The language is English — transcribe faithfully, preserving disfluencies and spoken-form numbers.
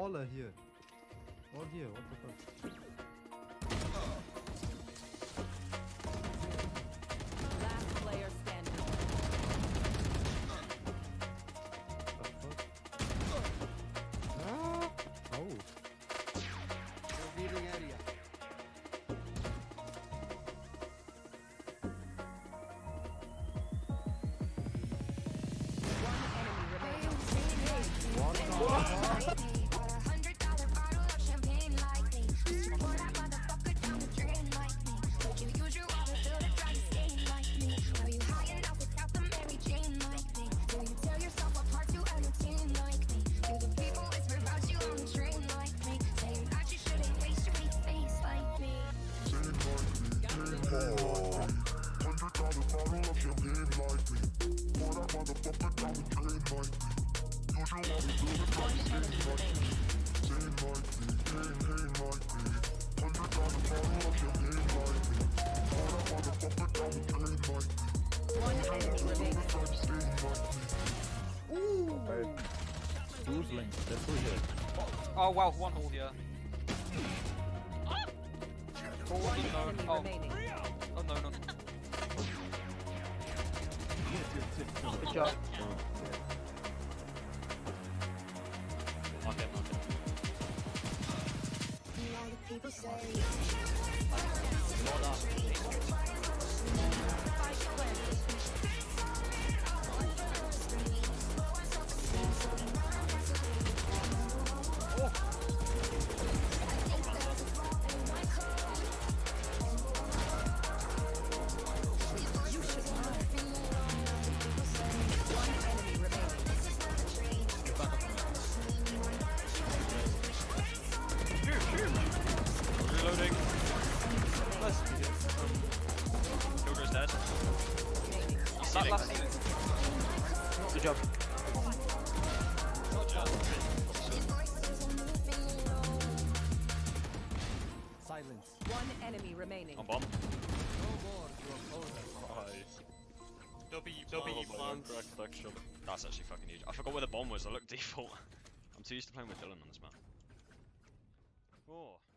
all are here. All here, what the fuck? Last player standing. What the fuck? Ah! Oh. Revealing area. What the fuck? Losing. That's for here. Oh wow, one hole here. Oh, One no. enemy Oh. remaining. Oh no, no. Good job. Okay, okay. People say Reloading. Nice. Joker's dead. Last, last ceiling. Good job. Good job. Silence. One enemy remaining. On bomb. No more to oppose us. Nice. W, Oh W my plants. God, cracked that shot. That's actually fucking huge. I forgot where the bomb was. I looked default. I'm too used to playing with Dylan on this map. Oh.